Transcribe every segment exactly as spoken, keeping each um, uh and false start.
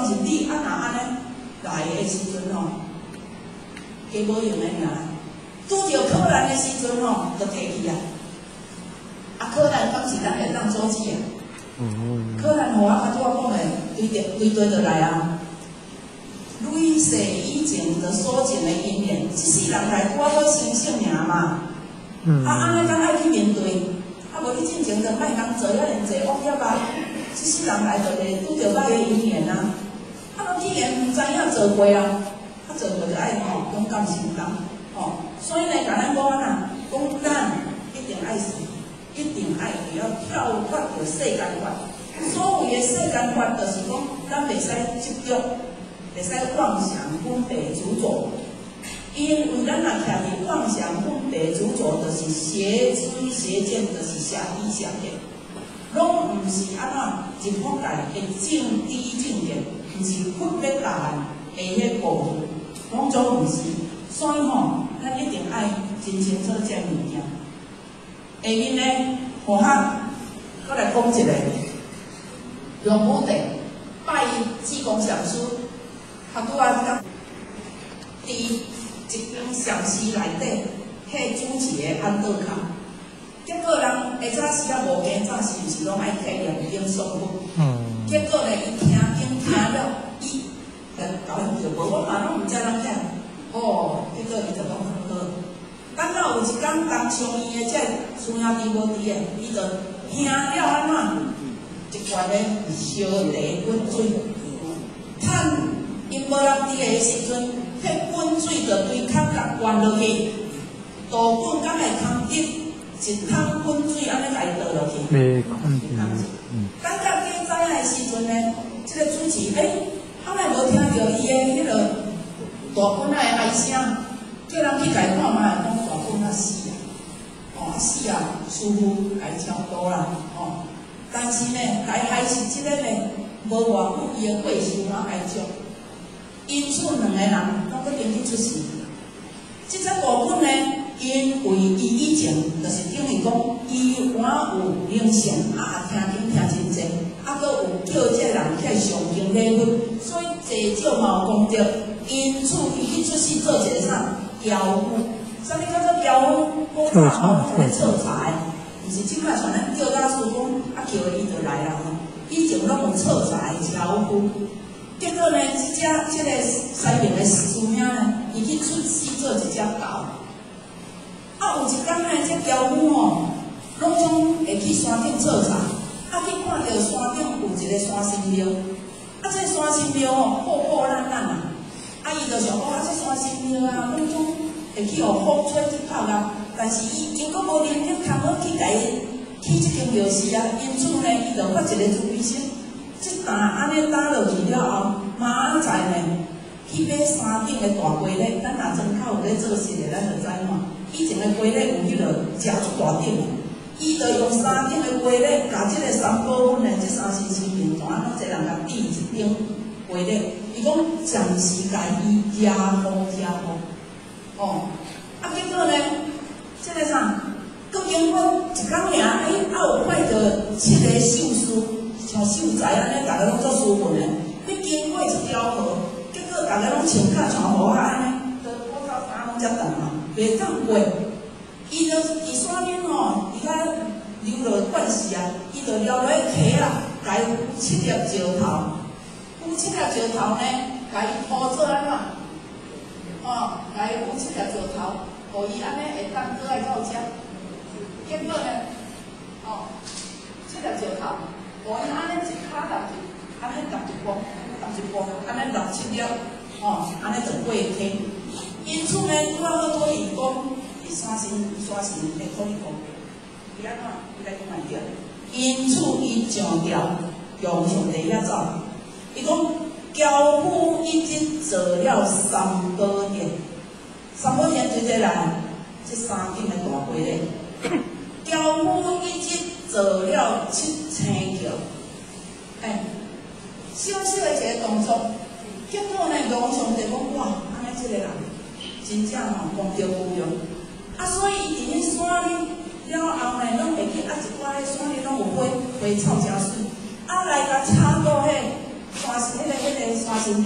是你啊若安尼来的时阵吼，加无用的尔。拄着考难的时阵吼，就摕去啊。啊，考难敢是咱会当阻止啊？嗯。考难互我较拄我讲的，对对对对就来啊。累世以前就所尽的因缘，一世人来我搁生性尔嘛。嗯。啊，安尼咱爱去面对。啊，无你进前就莫通做遐尼济恶业啊！一世人来就会拄着歹的因缘啊！啊，咱既然毋知影做过啊，啊做过就爱吼勇敢承担吼。所以呢，甲咱讲啊，讲咱一定爱死，一定爱会晓跳脱着世间法。所谓的世间法，就是讲咱袂使执着，袂使妄想、分别、执着。因为咱若徛伫妄想、分别、执着，就是邪知邪见，就是邪知邪见，拢毋是安怎一方界的正知正见，毋是佛要教的迄部分，拢总毋是。所以吼，咱一定爱真清楚这物件。下面呢，互学搁来讲一个，用武帝拜济公上师，他拄啊讲，伫一间禅寺内底，迄主持的安顿卡，结果人下早时啊无惊早时，毋是拢爱体验经诵佛。嗯。结果呢，伊听经听了，伊甲搞伊就无，我嘛拢毋知人听。哦，结果伊就讲好好。等到有一天，当上伊的这师兄弟无伫的，伊就听了安怎？一罐的烧茶滚水，趁因无人伫的时阵。迄滚水就对壳甲灌落去，倒滚甲会空得一桶滚水安尼甲伊倒落去。袂看见。等到加早的时阵呢，即、这个主持诶，后来无听到伊的迄个大滚仔的哀声，叫人去甲伊看卖，讲大滚仔死啊！哦，死啊！师傅甲伊超多啦，哦。但是呢，甲伊害死即个呢，无偌久伊的过世嘛哀祝。因此，两个人拢搁跟去出事。即只大本呢，因为伊以前就是等于讲，伊还有灵性，啊听经听真济，啊搁有叫这人去上经礼佛，所以济少嘛有功德。因此，伊去出世做一个啥雕夫？啥物叫做雕夫？古早吼拢咧测查的，毋是即摆像咱叫大师讲，啊叫伊就来啦吼。以前拢有测查的雕夫。结果呢，即只即个西面的师兄呢，伊去出世做一只狗。啊，有一天呢，这雕夫吼，拢总会去山顶测查，啊去看到山顶有一个山神庙，啊这山神庙吼破破烂烂啊，啊伊就想讲啊这山神庙啊，拢总会去互风吹去泡啊，但是伊因阁无能力通好去家去即间庙寺啊，因此呢，伊就发一个慈悲心。即担安尼打落去了后，明仔载呢，去买山顶的大鸡肋，咱若庄口有咧做事的，咱就知影。以前的鸡肋有迄落食足大顶的，伊就用山顶的鸡肋，甲即个三宝粉的即三星星面团，拢一人甲滴一顶鸡肋。伊讲暂时甲伊加工加工，哦，啊结果呢，即、这个啥，佫经过一工尔，哎，啊有派着七个秀士。像秀才安尼，大家拢做师傅的，你经过一条河，结果大家拢穿甲穿无啊安尼，都我靠衫拢遮重嘛，袂当过。伊就伫山顶吼，伫遐流落惯势啊，伊就撩落去溪啦，甲伊扶七粒石头，扶七粒石头呢，甲伊拖做安怎？哦，甲伊扶七粒石头，互伊安尼会当过来到遮。结果呢，哦，七粒石头。我因安尼一骹踏去，安尼踏一步，踏一步，安尼踏七粒，哦，安尼就过去。因此呢，拄啊好多伊讲，伫山神山神会可以讲，伊安怎？伊来讲卖着。因此伊强调用上帝遐走。伊讲交付一直做了三宝殿，三宝殿对这来，这山顶的大龟咧，交付一直做了七。青桥，哎，小小的一个动作，结果呢，龙上就讲哇，安尼这个人真正吼功德无量，啊，所以伊伫迄山里了后呢，拢会去啊一寡迄山里拢有花花草真水，啊来甲插到迄山迄个迄个山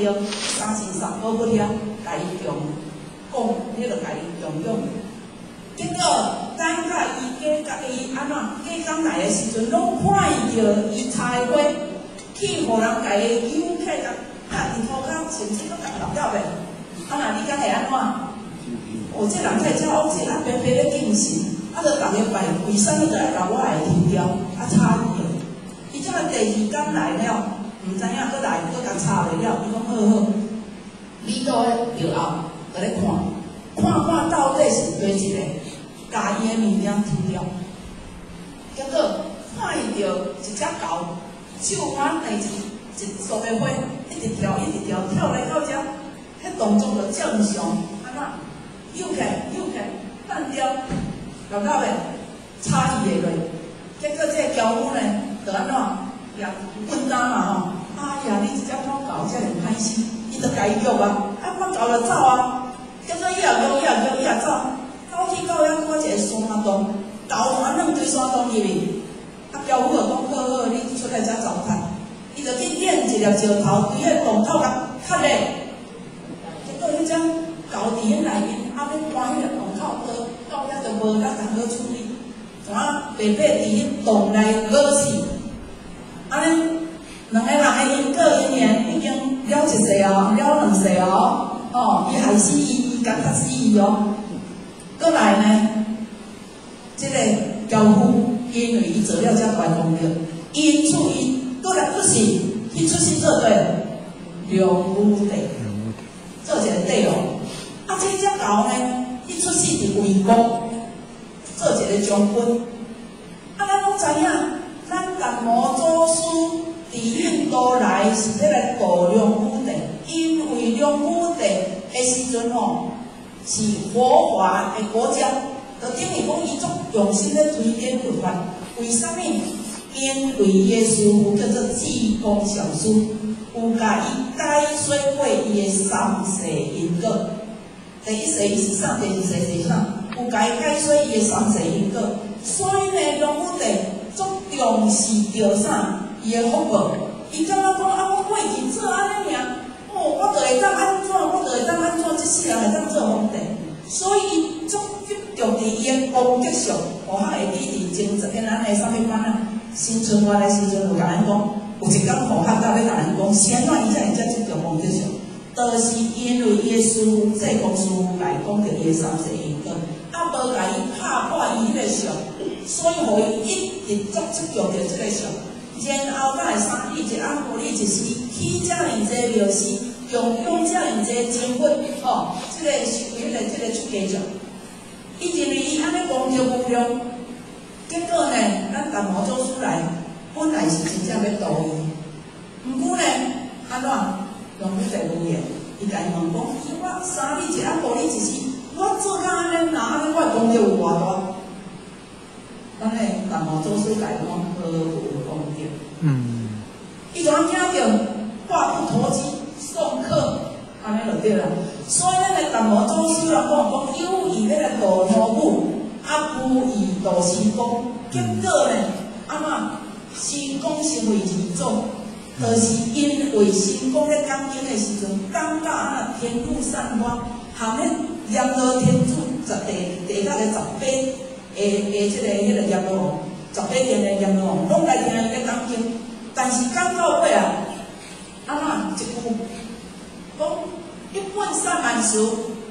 着三时三宝不了，甲伊强讲，你著甲伊强用。结果等甲伊家甲伊安怎家刚来的时阵，拢看着伊插的花，去互人家己揪起来，拍伫涂骹，甚至拢甲搞掉呗。啊，那你敢会安怎？哦，这人太巧，这人偏偏咧敬神，啊，着逐个拜，为啥物着来甲我来抽掉？啊，插伊个，伊即个第二天来了，毋知影佫来佫甲插袂了，伊讲好好，你倒咧庙后，在咧看，看看到底是对一个，甲伊的物件抽掉。结果看伊着一只狗，手挽第一一束的花，一直跳一直跳，跳来到遮，迄动作着正常，安怎？扭起扭起，放掉，搞到未？插伊的落，结果这个娇母呢，就安怎？也滚单嘛吼！哎呀，你一只猫狗遮尔歹死，伊就家己喐啊，啊猫狗就走啊，结果伊也喐，伊也喐，伊也走，走去到遐看一个山洞，狗安弄堆山洞入去，啊娇母就讲好好，你出来遮走开，伊就去捻一粒石头，伫迄洞口甲卡咧，结果迄只狗伫迄内面。啊！要关迄个洞口，到遐就无甲通好处理，怎啊白白伫迄洞内饿死。安尼两个人的因果姻缘已经了一世哦，了两世哦，哦，伊害死伊，伊甲杀死伊哦。过来呢，这个教父因为伊做了遮大功德，因此伊过来出世，伊出世做对梁武帝，做一个帝王。啊，这只狗呢，伊出世伫魏国，做一个将军。啊，咱拢知影，咱达摩祖师伫印度来是要来度梁武帝，因为梁武帝的时阵吼是佛华的国家，就等于讲伊足用心咧推广佛法。为什么？因为伊的师父叫做济公上师，有甲伊解说过伊的三世因果。第一世伊是啥？第二世是啥？有甲伊解说伊的三世因果，所以呢，梁武帝足重视着啥？伊的福报。伊感觉讲啊，我过去做安尼尔，哦，我就会当安怎？我就会当安怎？即世人会当做皇帝。所以伊足执着伫伊的功德上。学校的弟弟前一天咱的啥物班啊？新春晚的时阵有甲咱讲，有一工学校甲要甲咱讲，先怎伊才会遮执着功德上？就是因为伊的师父济公师父来讲着伊的三世因果，啊无甲伊拍破伊迄个相，所以互伊一直足执着着即个相。然后咱会三日一暗互你一时，起遮尔济庙事，用用遮尔济经费，吼，即、這个是为了即个出家众。伊认为伊安尼讲着无量，结果呢，咱达摩祖师来，本来是真正要度伊，毋过呢，安怎？梁武帝无言，伊甲伊问讲：我三日一暗互你一时，我做甲安尼，那安尼我功德有偌大？咱个达摩祖师甲伊讲：好有功德。嗯。伊就安听着话不投机送客，安尼就对啦。所以咱个达摩祖师人讲讲，有意要来度老母，啊无意度师公。结果呢，安怎师公成为二祖？就是因为神公咧讲经的时阵，讲到啊天路散花，含迄阎罗天主十地地下个十八诶诶，即个迄个阎罗王，十八天的阎罗王，拢来听伊咧讲经。但是讲到尾啊，安怎一句讲一本三万书，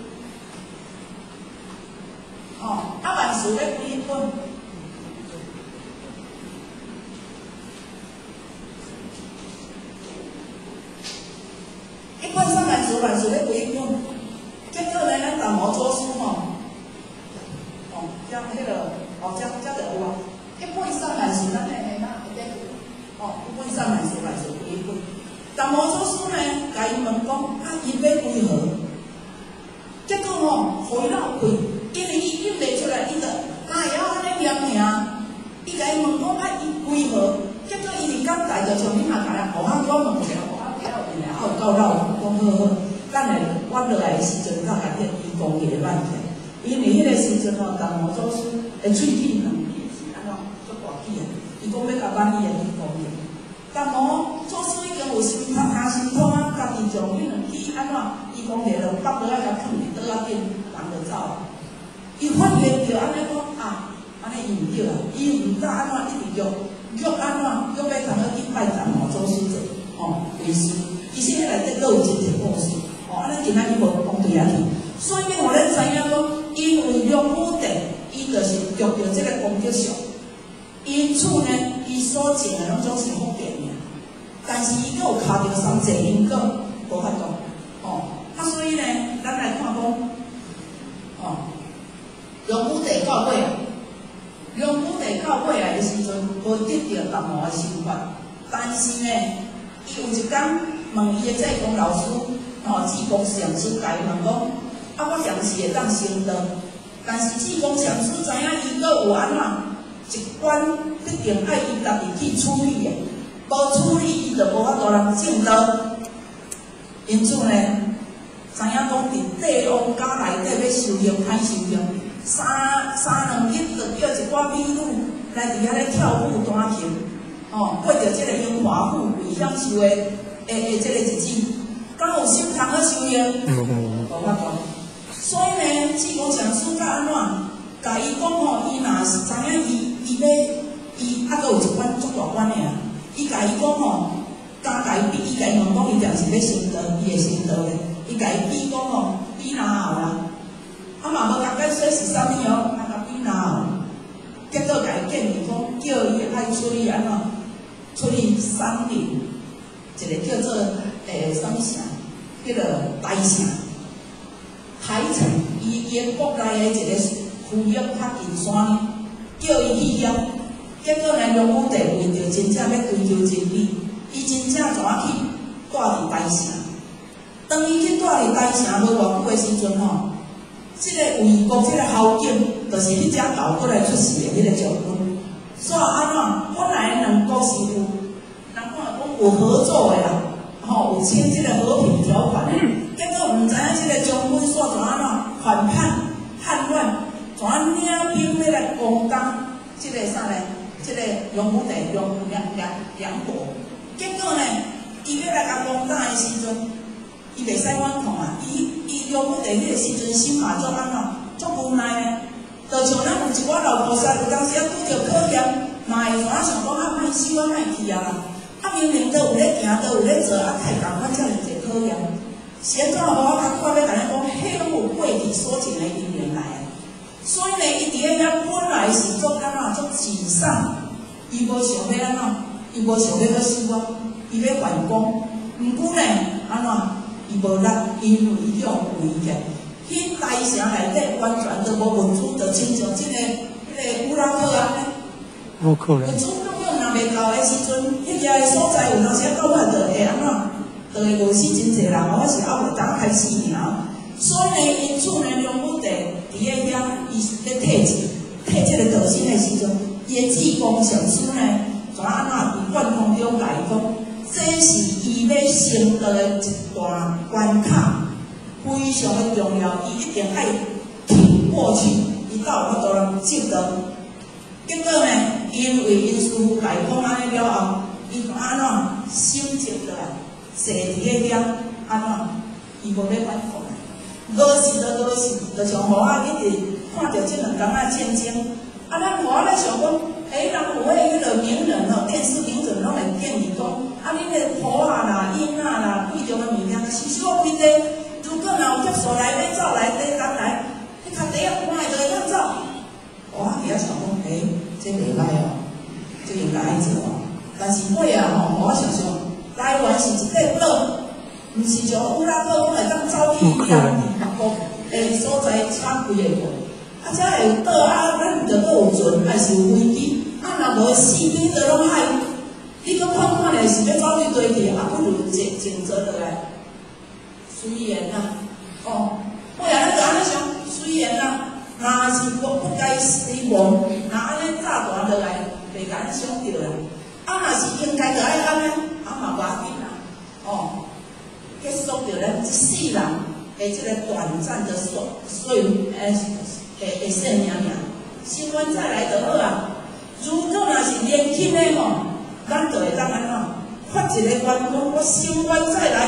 哦，啊万书咧几本？一本三万书，万书咧几本？结果呢，咱达摩祖师吼，哦，将迄个，哦，将将着有啊，一本三万书，咱诶诶，咱内底有，哦，一本三万书，万书几本？达摩祖师呢，甲伊问讲，啊，伊要几何？结果吼，互伊闹气，因为伊印袂出来，伊就哪会晓安尼念名？伊甲伊问讲，啊，伊几何？结果伊伫讲台就像你嘛甲咱学校我问一个。啊，有够老，讲好好，咱来我落来的时阵，较甲迄伊讲个慢起，因为迄个时阵吼，达摩祖师的喙齿两边是安怎足大起啊？伊讲要甲万伊的去讲个，达摩祖师已经有心通下心通啊，家己从你两去安怎？伊讲摕落北落啊，甲放伫倒仔顶，人就走啊。伊发现着安尼讲啊，安尼伊毋对啊，伊毋知安怎一直约约安怎约要通去拜占毛祖师者吼为师。其实迄内底都有真侪故事，吼，安尼今仔日无讲对啊去。所以互咱知影讲，因为龙武帝伊就是着着即个功德相，因此呢，伊所种的拢总是福田尔。但是伊阁有卡着三界因果，无法度，吼。啊，所以呢，咱来看讲，吼，龙武帝到尾啊，龙武帝到尾啊的时阵，无得到达摩的心法，但是呢，伊有一天问伊的济公老师，吼，济公上师甲伊问讲，啊，我是毋是会当成道？但是济公上师知影伊阁有安怎一关，必定爱伊家己去处理的。无处理，伊就无法度人正道。因此呢，知影讲伫帝王家内底要修行，歹修行，三三两日就叫一寡美女来伫遐咧跳舞弹琴，哦，过着即个荣华富贵享受的诶诶即个日子，敢有心通去修行？无法度。所以呢，济公上师甲安怎，甲伊讲吼，伊若是知影伊伊要伊还佫有一关足大关的啊。伊甲伊讲吼，甲甲伊比，伊甲伊问讲，伊定是要成道，伊会成道的。伊甲伊比讲吼，比哪后啦？啊嘛无甲解说是啥物哦，啊甲比哪后？结果甲伊建议讲，叫伊爱处理安怎？处理山林，一个叫做诶啥物城？迄个大城，海城，伊伊国内的一个区域较近山呢，叫伊去遐。结果呢，龙武帝为着真正要追求真理，伊真正怎啊去住伫大城？当伊去住伫大城无偌久的时阵吼，即、这个魏国即个侯景，就是迄只狗过来出世的迄个将军。所以安怎？本来两国是有，人讲讲有合作的啦，吼、哦、有签即个和平条款的。结果毋知影即个将军煞怎安怎反叛叛乱，怎啊领兵要来攻打即个啥呢？即个龙武帝梁梁梁梁国，结果呢，伊要来甲攻打的时阵，伊袂使反抗啊！伊伊龙武帝迄个时阵心嘛做安怎，做无奈呢。就像咱有一寡老菩萨，有当时啊拄着考验，嘛会怎啊想讲啊，莫死我莫去啊！啊明明都有咧行，都有咧做，啊太共款遮尔济考验，是安怎无我较快要甲咱讲，迄有过去所尽的因缘来。所以呢，伊伫个遐本来是做安怎做沮丧，伊无想要安怎，伊无想要要死我，伊要反攻。毋过呢，安怎，伊无力，因为伊用为嘅，迄大城内底完全都无民主，就亲像即个迄个乌拉克安尼。无可能。民主动用若袂够的时阵，迄遐个所在有当时到尾就会安怎，就会饿死真侪人，我是还袂当开始尔。所以呢，因此呢，龙武帝伫个遐，伊咧退职，退这个道心的时阵，伊个济公上师呢，怎安怎伫贯通中甲伊讲，这是伊要成道的一段关卡，非常的重要，伊一定爱挺过去，伊才有法度通进道。结果呢，因为因师父甲伊讲安尼了后，伊怎安怎心静落来，坐伫个遐安怎，伊无咧反抗。无是就无是，就像互我一直看到这两天啊战争，啊，咱互我咧想讲，诶，人有诶迄个名人吼，电视名人拢会建议讲，啊，恁个婆啊啦、囡仔啦，贵重诶物件，是少开地，如果若有接数来要走来地干来，迄脚底啊搬会就会当走。我伫遐想讲，诶，这袂歹哦，这应该爱做哦。但是尾啊吼，我想想，台湾是一块岛。毋是像乌拉克，我会当走去伊人各国诶所在产几个国，啊，遮会有岛啊，咱着阁有船，还是有飞机，啊，若无四边着拢海，你阁看看咧是要走去堆去，啊，不如静静坐落来。虽然啊，哦，我也咱着安尼想，虽然啊，若是不不该死亡，若安尼炸弹落来，袂甲咱想着啦。啊，若是应该着爱安尼，啊嘛无要紧啦，哦。结束着咱一世人的这个短暂的岁岁诶诶诶生命命，生冤再来就好啊。如果若是年轻的吼，咱就会当安怎发一个愿望，我生冤再来，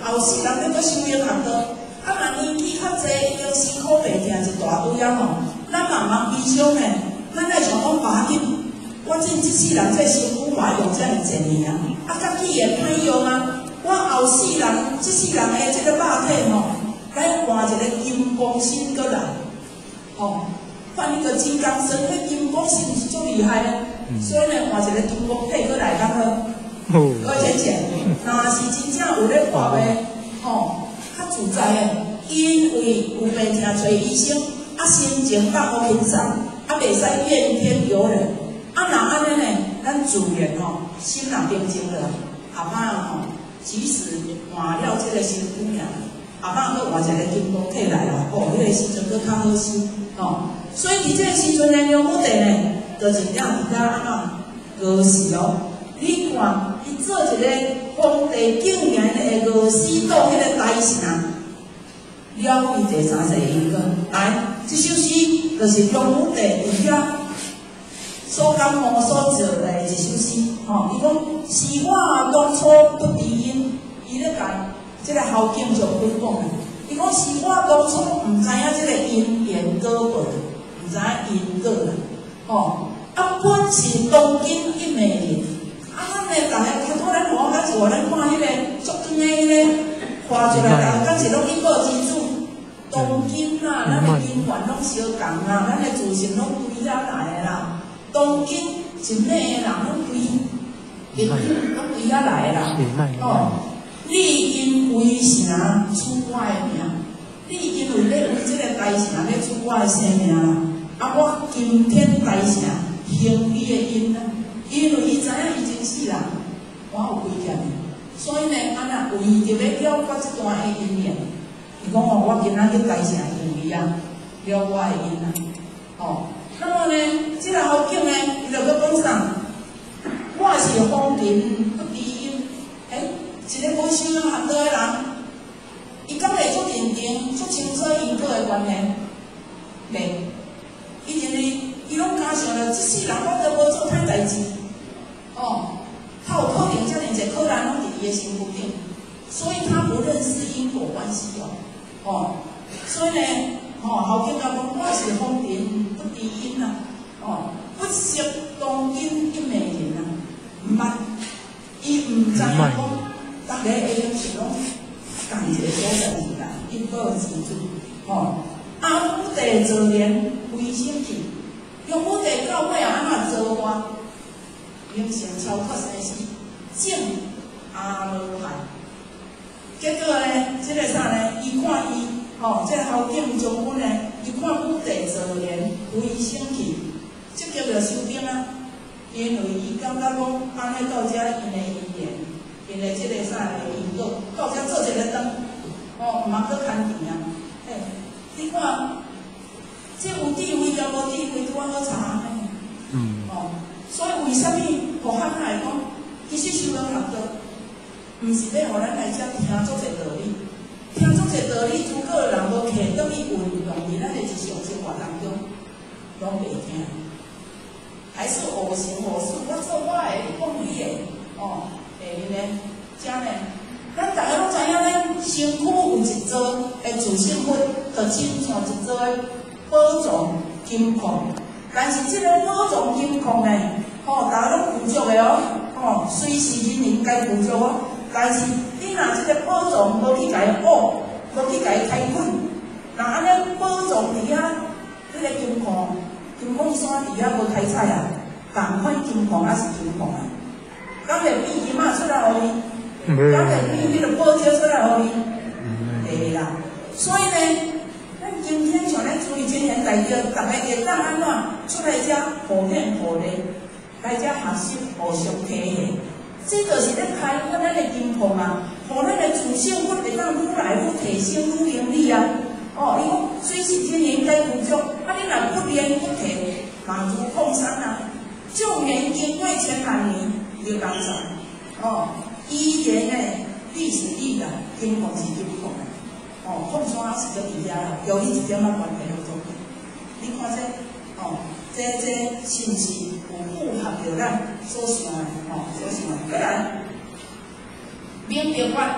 后世人要搁修行学道，啊，若年纪较济，已经辛苦白疼一大堆啊吼，咱慢慢悲伤呢，咱来想讲把紧，我这即世人这辛苦嘛用遮尔济年啊，啊，家己会歹用啊，我后世人即世人的即个肉体吼，来换一个金刚身过来，吼，换一个金刚身，迄金刚是毋是足厉害呢？所以呢，换一个金刚体过来，刚好。各位先生，若是真正有咧看话，吼，较自在诶，因为有病听找医生，啊，心情放好轻松，啊，袂使怨天尤人，啊，若安尼呢，咱自然吼，心若平静了，后摆吼，即使换了这个身躯命，后摆佫换一个金刚体来啦，哦，迄个时阵佫较好势，吼，所以伫这个时阵呢，梁武帝呢，就是让伫遐安怎高时哦。你看，伊做一个皇帝竟然会饿死到迄个大城，了伊第三世因果。来，这首诗就是梁武帝伫遐所感悟所做的一首诗。吼，伊讲：是我当初不知因，伊咧讲，即个后经就分讲啊。伊讲：是我当初毋知影即个因缘果报，毋知影因果啦。吼，啊，本是当今一美人。啊，咱咧，逐个开头咱看，敢是话咱看迄个足长的迄个画出来，逐个敢是拢因果之主。当今啦，咱的因缘拢相共啦，咱的自信拢归遮来的啦。当今真美的人拢归因拢归遐来的啦。哦，你因为啥出我的命？你因为咧为这个大城咧出我的生命啦。啊，我今天大城行你的因啦。因为伊知影伊真死人，我有亏欠伊，所以呢，安那为着要了结这段的因缘，伊讲哦，我今仔日大城行伊啊，了我的因啊，哦，那么呢，这个后景呢，伊就搁讲啥？我是皇帝不知因，诶，一个无修行学道的人，伊敢会足认定、足清楚因果的关系？袂，伊认为伊拢假想着，即世人我都无做歹代志。哦，他有可能遮尔济可能拢伫伊的身躯顶，所以他不认识因果关系哦。哦，所以呢，哦，后经甲讲，我是皇帝不知因啊，哦，不识当今一美人啊，毋捌，伊毋知影讲，逐个会用是拢共一个所在时啦，因果之主。哦，阿武帝做年为生气，用武帝到尾啊安怎做我？名声超脱生死，正阿罗汉。结果呢，这个啥呢？伊看伊，吼、哦，这后景将军呢，伊看武帝做年为生气，即叫着收兵啊。因为伊感觉讲，安尼到遮因的因缘，因的这个啥的因果，到遮做一个灯，哦，毋茫搁牵钱啊。嘿，你看，这有智慧甲无智慧，拄啊好查呢。嗯。哦。所以为什么互咱来讲，其实修行学道，毋是要互咱来遮听足侪道理，听足侪道理，如果人无摕倒去运用伫咱的日常生活当中，拢袂听。还是我行我素，我做我的，你讲你的，哦，会因呢，遮呢，咱大家拢知影，咱身躯有一座的自性分，就亲像一座的宝藏金矿。但是这个宝藏金矿呢，吼、哦，大家拢富足的哦，吼、哦，虽是人人皆富足哦，但是你若这个宝藏无去甲伊挖，无去甲伊开垦，那安尼宝藏伫遐，这个金矿，金矿山伫遐无开采啊，同款金矿还是金矿啊，敢会变金仔出来互你？敢会变迄个宝石出来互你？袂啦，所以呢。咱今天像咱处理今年代表，大家会当安怎出来遮互勉互励，来遮学习互相体现，这就是咧开发咱的金矿啊，互咱的自性分会当愈来愈提升愈盈利啊。哦，伊讲虽是今年该富足，啊你若不练不提，嘛如矿山啊，旧年经过千万年就讲啥？哦，依然呢，历史历来金矿是金矿啊。哦，矿山是搁伫遐啦，由于一点仔关系都做过。你看这，哦，这这是毋是有符合着咱所想的？哦，所想的。再来，明白法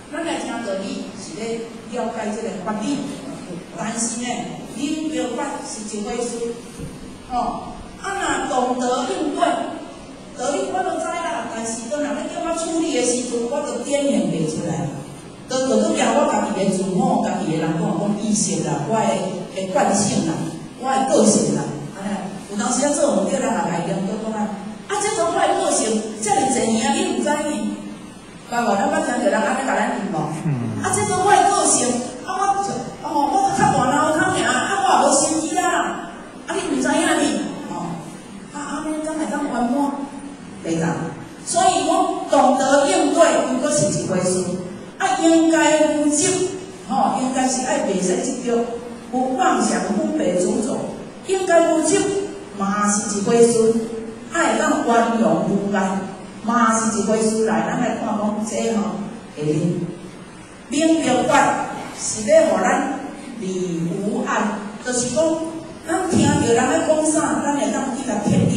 咱来听道理是咧了解这个法理，但是呢，领导法是一回事。哦，啊，若懂得应对，道理我都知啦，但是当人咧叫我处理的时阵，我就点名袂出来。都都都凭我家己的自我，家己的人讲讲意识啦，我的的惯性啦，我的个性啦，安尼。有当时啊做唔对，咱也来领导讲啊，啊，这种我的个性，遮尔侪年啊，你唔知呢？包括咱捌听着人安尼甲咱讲无？啊，这种我的个性，啊我哦我较大脑壳尔，啊我也无心机啦，啊你唔知影呢？哦，啊安尼敢会当圆满？袂当。所以我懂得应对，毋过是一回事。啊，应该负责，吼、哦，应该是爱袂使执着，有妄想分别主张，应该负责嘛是一回事，爱当圆融无碍嘛是一回事。来，咱来看讲这吼，会领领导法是要互咱理无碍，就是讲，咱听着人咧讲啥，咱会当去甲贴。